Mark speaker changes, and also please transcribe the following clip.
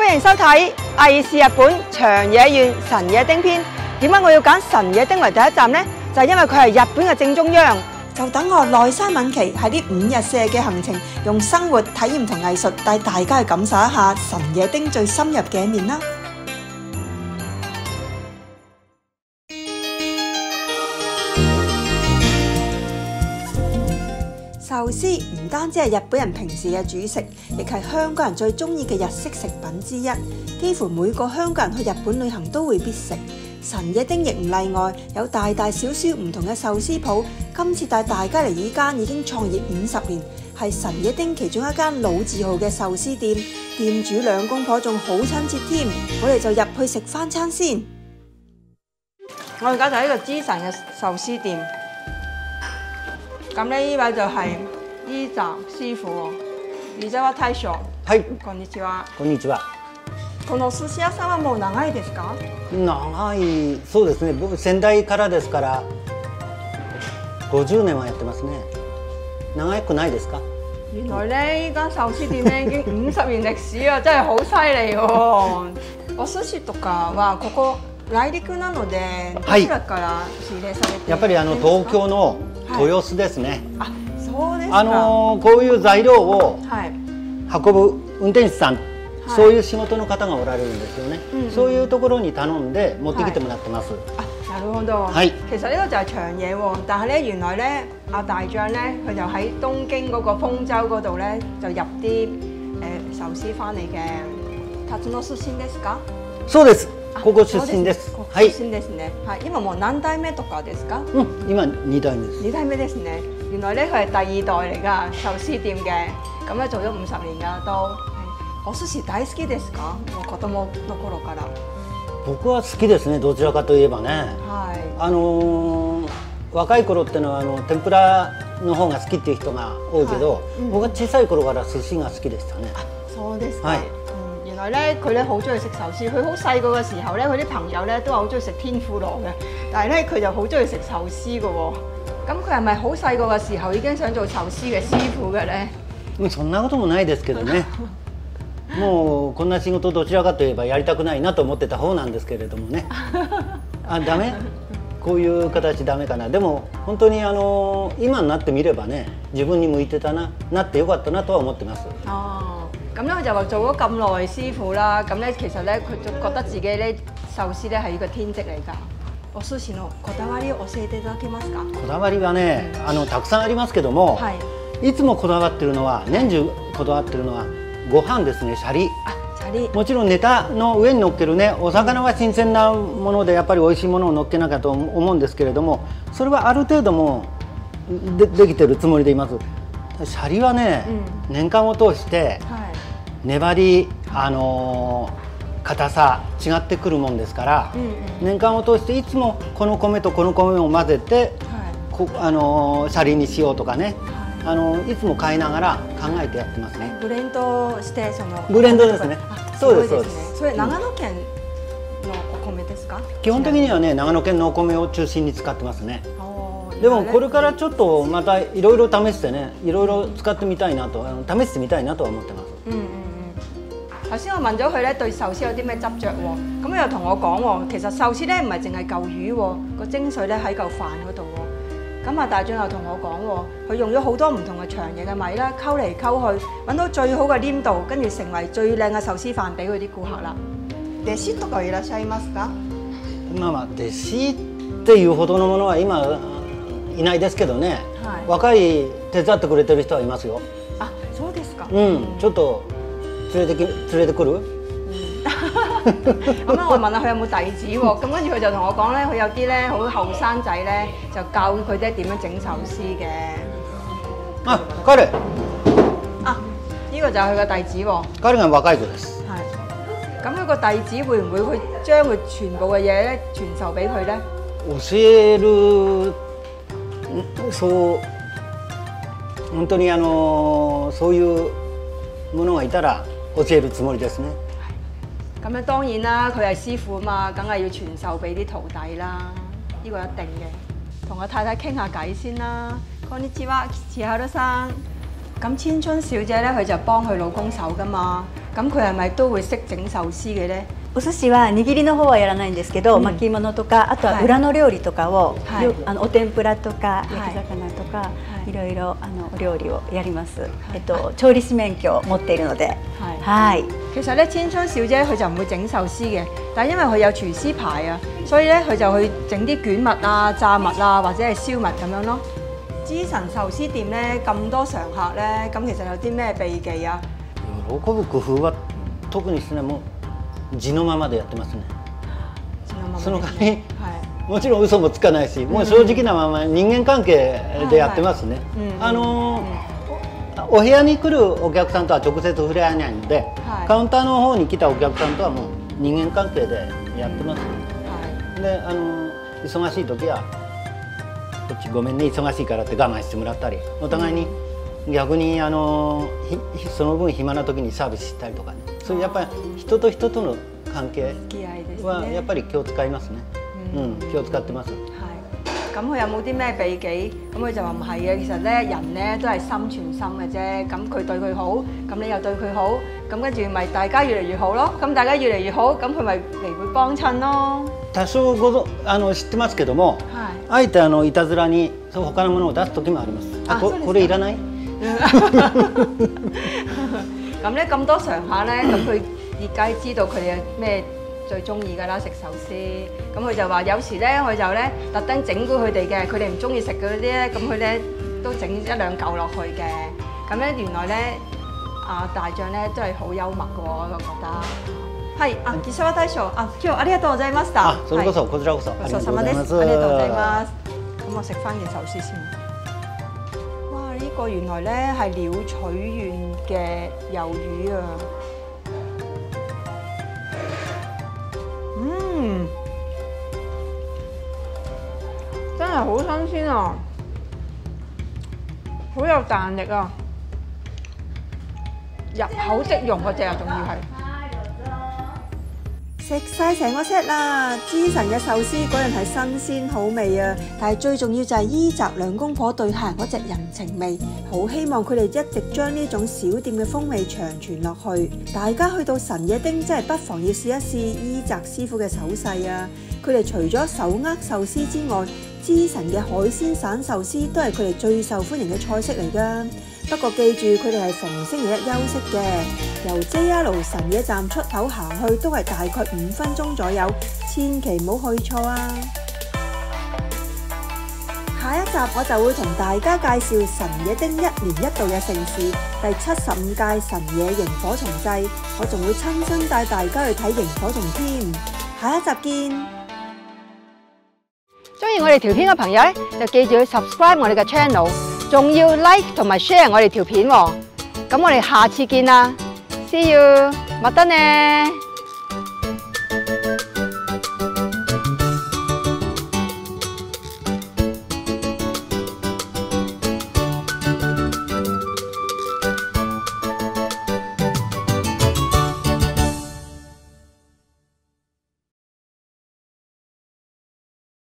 Speaker 1: 歡迎收睇《藝是日本長野縣神野町篇》。點解我要揀神野町為第一站呢？就係因為佢係日本嘅正中央。就等我內山敏琪喺呢5日4夜嘅行程，用生活體驗同藝術帶大家去感受一下神野町最深入嘅一面啦。壽司唔單止係日本人平時嘅主食，亦係香港人最中意嘅日式食品之一。幾乎每個香港人去日本旅行都會必食，神野町亦唔例外，有大大小小唔同嘅壽司鋪。今次帶大家嚟呢間已經創業50年，係神野町其中一間老字號嘅壽司店，店主兩公婆仲好親切添。我哋就入去食翻餐先。我而家就喺呢個知神嘅壽司店。咁咧，呢位就係伊澤師傅喎。伊澤大將。
Speaker 2: はい。
Speaker 1: こんにちは。
Speaker 2: こんにちは。
Speaker 1: この寿司屋さんはもう長いですか？
Speaker 2: 長い、そうですね。僕先代からですから50年はやってますね。長くないですか？
Speaker 1: 原來咧，呢間壽司店咧已經50年歷史啊，真係好犀利喎！お寿司とかはここ内陸なので、どちらから仕入れされているんですか？
Speaker 2: やっぱり東京の豊洲ですね。
Speaker 1: あ、そうですか。
Speaker 2: こういう材料を運ぶ運転手さん、そういう仕事の方がおられるんですよ呢。そういうところに頼んで持ってきてもらってます。
Speaker 1: なるほど。係。其實呢個就係長野喎，但係咧原來咧阿大將咧佢就喺東京嗰個豐洲嗰度咧就入啲壽司翻嚟嘅。辰野出身ですか？
Speaker 2: そうです。ここ出身です。
Speaker 1: はい。出身ですね。はい。今もう何代目とかですか？
Speaker 2: 今2代目です。
Speaker 1: 2代目ですね。原來咧佢係第2代嚟㗎，壽司店嘅。咁咧做咗50年㗎都。お寿司大好きですか？子供の頃から。
Speaker 2: 僕は好きですね。どちらかといえばね。
Speaker 1: はい。
Speaker 2: 若い頃ってのは天ぷらの方が好きっていう人が多いけど、僕は小さい頃から寿司が好きでしたね。
Speaker 1: そうですか。原來咧佢咧好中意食壽司。佢好細個嘅時候咧，佢啲朋友咧都話好中意食天婦羅嘅，但係咧佢就好中意食壽司嘅喎。咁佢係咪好細個嘅時候已經想做壽司嘅師傅嘅咧？
Speaker 2: そんなこともないですけどね。もうこんな仕事どちらかといえばやりたくないなと思ってた方なんですけれどもね。ダメ？こういう形ダメかな。でも本当に今になってみればね、自分に向いてたなってよかったなとは思ってます。
Speaker 1: 咁咧佢就話做咗咁耐師傅啦，咁咧其實咧佢就覺得自己咧壽司咧係一個天職嚟㗎。お寿司のこだわりを教えていただけますか？
Speaker 2: こだわりはね、たくさんありますけども、いつもこだわってるのは年中こだわってるのはご飯ですね。シャリ。もちろんネタの上に乗っけるね、お魚は新鮮なものでやっぱり美味しいものを乗っけなきゃと思うんですけれども、それはある程度もできてるつもりでいます。シャリはね、年間を通して粘り、硬さ違ってくるもんですから、年間を通していつもこの米とこの米を混ぜて、シャリにしようとかね、いつも変えながら考えてやってますね。
Speaker 1: ブレンドして
Speaker 2: ブレンドですね。そうですそうです。
Speaker 1: それ長野県のお米ですか？
Speaker 2: 基本的にはね、長野県のお米を中心に使ってますね。でもこれからちょっとまたいろいろ試してね、いろいろ使ってみたいなと、試してみたいなとは思ってます。
Speaker 1: 頭先我問咗佢咧對壽司有啲咩執着喎，咁又同我講喎，其實壽司咧唔係淨係嚿魚喎，個精髓咧喺嚿飯嗰度喎。咁啊大將又同我講喎，佢用咗好多唔同嘅長野嘅米啦，溝嚟溝去，揾到最好嘅黏度，跟住成為最靚嘅壽司飯俾佢啲顧客啦。弟子とかいらっしゃいますか？
Speaker 2: 弟子っていうほどのものは今いないですけどね。若い手伝ってくれてる人はいますよ。
Speaker 1: あ、そうですか。
Speaker 2: ちょっと連れてくる？
Speaker 1: 咁我問下佢有冇弟子喎，咁跟住佢就同我講咧，佢有啲咧好後生仔咧，就教佢哋點樣整壽司嘅。
Speaker 2: 彼。
Speaker 1: 呢個就係佢嘅弟子喎。
Speaker 2: 彼が若い子です。
Speaker 1: 咁佢個弟子會唔會去將佢全部嘅嘢咧傳授俾佢咧？
Speaker 2: 教える、そう本當にそういうものがいたら教えるつもりですね。
Speaker 1: 咁樣當然啦，佢係師傅嘛，梗係要傳授俾啲徒弟啦，呢個一定嘅。同我太太傾下偈先啦。こんにちは、千春さん。咁千春小姐咧，佢就幫佢老公手噶嘛。 咁佢係咪都會識整壽司嘅咧？
Speaker 3: お寿司は握りの方はやらないんですけど、巻き物とかあとは裏の料理とかを、お天ぷらとか焼き魚とか、いろいろお料理をやります。調理師免許を持っているので、係。
Speaker 1: 其實咧，千春小姐佢就唔會整壽司嘅，但係因為佢有廚師牌啊，所以咧佢就去整啲卷物啊、炸物啊，或者係燒物咁樣咯。之神壽司店咧咁多常客咧，咁其實有啲咩秘技啊？
Speaker 2: 喜ぶ工夫は特にですね、もう地のままでやってますね。その代わり、もちろん嘘もつかないし、もう正直なまま人間関係でやってますね。お部屋に来るお客さんとは直接触れ合えないので、カウンターの方に来たお客さんとはもう人間関係でやってますね。で、忙しい時はこっちごめんね忙しいからって我慢してもらったり、お互いに逆にその分暇な時にサービスしたりとかね、そういうやっぱり人と人との関係はやっぱり気を使いますね。気を使ってます。咁佢有冇啲咩秘技？咁佢就話唔係嘅，其實咧人咧都係心傳心嘅啫。咁佢對佢好，咁你又對佢好，咁跟住咪大家越嚟越好咯。咁大家越嚟越好，咁佢咪嚟會幫襯咯。多少知ってますけども、あえていたずらに他のものを出す時もあります。あ、これいらない？咁咧咁多常客咧，咁佢而家知道佢哋有咩最中意㗎啦，食壽司。咁佢就話有時咧，佢就咧特登整蠱佢哋嘅，佢哋唔中意食嗰啲咧，咁佢咧都整一兩嚿落去嘅。咁咧原來咧大將咧都係好幽默嘅喎，我覺得。係吉澤大將今日ありがとうございました。それこそこちらこそごちそうさまです。ありがとうございます。咁我食翻件壽司先。哇！呢個原來咧係鳥取縣嘅魷魚啊！真係好新鮮啊，好有彈力啊，入口即溶嗰隻啊，仲要係食晒成個 set 啦！之神嘅壽司果然係新鮮好味啊，但係最重要就係伊澤兩公婆對客人嗰隻人情味，好希望佢哋一直將呢種小店嘅風味長傳落去。大家去到神野町真係不妨要試一試伊澤師傅嘅手勢啊！佢哋除咗手握壽司之外，之神嘅海鮮散壽司都係佢哋最受歡迎嘅菜式嚟㗎。不過記住，佢哋係逢星期一休息嘅。由 JR 神野站出口行去都係大概5分鐘左右，千祈唔好去錯啊！下一集我就會同大家介紹神野町1年1度嘅盛事第75屆神野螢火蟲祭，我仲會親身帶大家去睇螢火蟲添。下一集見！中意我哋條片嘅朋友咧，就記住去 subscribe 我哋嘅 channel， 仲要 like 同埋 share 我哋條片喎。咁我哋下次見啦 ，see you，またね。